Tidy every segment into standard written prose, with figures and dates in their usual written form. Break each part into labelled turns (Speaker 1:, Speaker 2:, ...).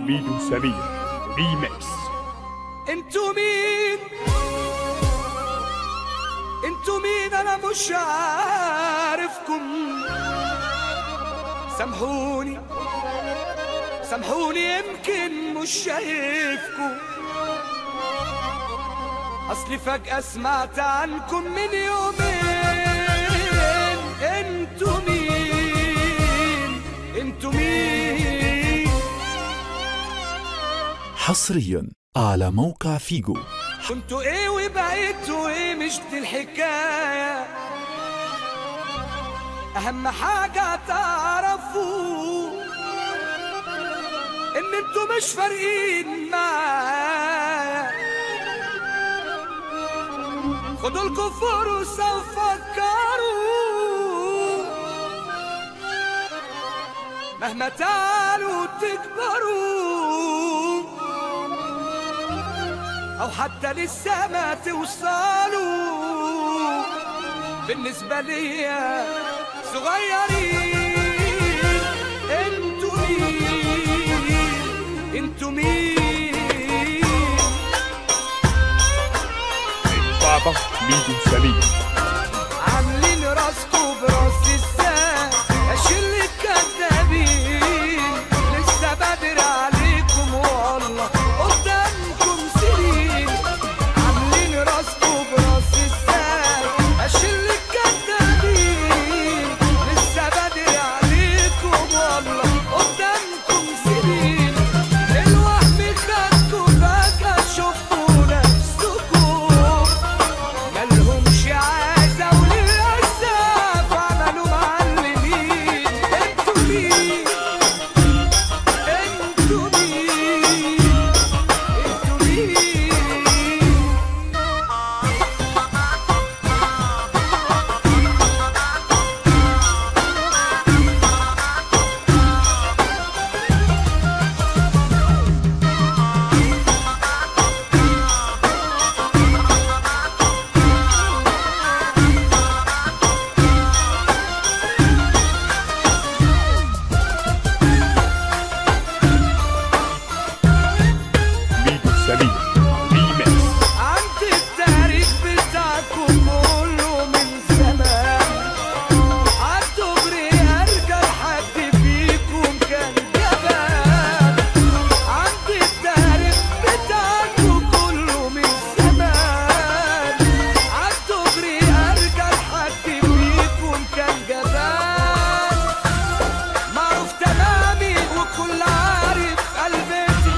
Speaker 1: ميدو سمير ريميكس.
Speaker 2: انتو مين؟ انتو مين؟ انا مش عارفكم. سامحوني سامحوني يمكن مش شايفكم، اصلي فجأة سمعت عنكم من يومين. انتو مين؟ انتو مين؟
Speaker 3: حصريا على موقع فيجو.
Speaker 2: كنتوا ايه وبقيتوا ايه؟ مش دي الحكاية، اهم حاجة تعرفوا ان انتوا مش فارقين معايا. خدولكوا فرصة وفكروا، مهما تعالوا تكبروا أو حتى لسه ما توصلوا، بالنسبة ليا صغيرين. انتوا مين؟ انتوا مين؟
Speaker 1: بابا ميدو سمير.
Speaker 2: عاملين راسكوا براس الساعة يا شلة كدابين، لسه بدري عليكم والله قدامكم سنين. عاملين راسكوا براس الساعة يا شلة كدابين، لسه بدري عليكم والله قدامكم سنين. الوهم خدكوا فجأة شفتوا نفسكم مالهمش عازة وللأسف عملوا معلمين. انتوا مين؟ انتوا مين؟ انتوا مين؟
Speaker 1: ميدو سمير ريميكس.
Speaker 2: عند التاريخ بتاعكم كله من زمان، عالدغري ارجل حد فيكم كان جبان. عند التاريخ بتاعكم كله من زمان، عالدغري ارجل حد فيكم كان جبان. معروف تمامي وكل عارف قلبتي،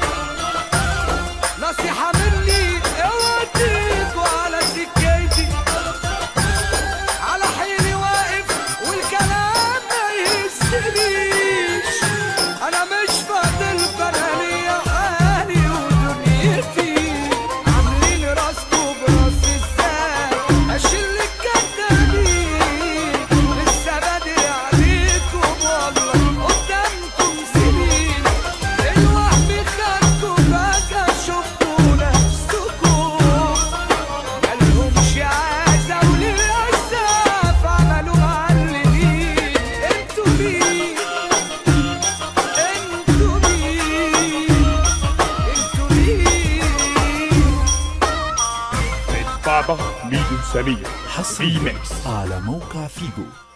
Speaker 2: نصيحة مني اوعى تيجوا على سكتي. على حيلي واقف والكلام ما يهزنيش، انا مش فاضلكوا، انا ليا حالي ودنيتي. عاملين راسكوا براس الساعة اشيل الكدابين، لسه بدري عليكم والله قدامكم سنين. الوهم خدكوا فجأة شفتوا نفسكم مالهمش عازة وللأسف عملوا معلمين. انتوا مين؟ انتوا مين؟ انتوا مين؟
Speaker 1: بابا ميدو سمير
Speaker 3: حصريا
Speaker 1: ريميكس.
Speaker 3: على موقع فيجو.